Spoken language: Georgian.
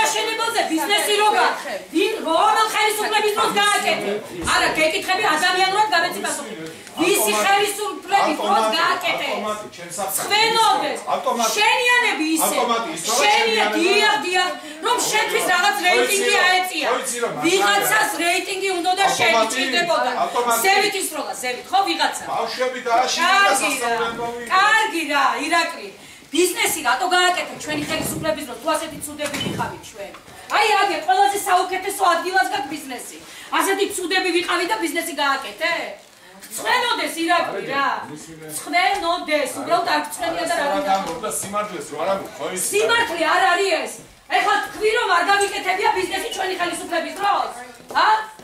დაშენებაზე ბიზნესი როგორ? რომელ ხელისუფლების დროს გააკეთე? არა, გეკითხები ადამიანურად გამეცი პასუხი. ვისი ხელისუფლების დროს გააკეთე? ხვენოდეს. შენიანები ისე. შენია რომ შენთვის რაღაც რეიტინგი აეწია. ვიღაცას რეიტინგი უნდა და შეჭირდებოდა. ზევით ისროლა, ზევით, ხო ვიღაცა. ბავშვები დააშინება სასწავლებელი. კარგი რა, ირაკლი. ბიზნესი რატო გააკეთე ჩვენი ხელისუფლების დროს? თუ ასეთი ცუდები ვიყავით ჩვენ. აი აგე ყველაზე საუკეთესო ადგილას გაქვს ბიზნესი. ასეთი ცუდები ვიყავი და ბიზნესი გააკეთე? ცხენოდეს ირაკლი რა. ცხენოდეს, უბრალოდ არ ცხენია და რა და სიმართლეს რო არ ამბობ, ხო ის? სიმართლე არ არის ეს. ეხლა თქვი რომ არ გავიკეთებია ბიზნესი ჩვენი ხელისუფლების დროს? ჰა?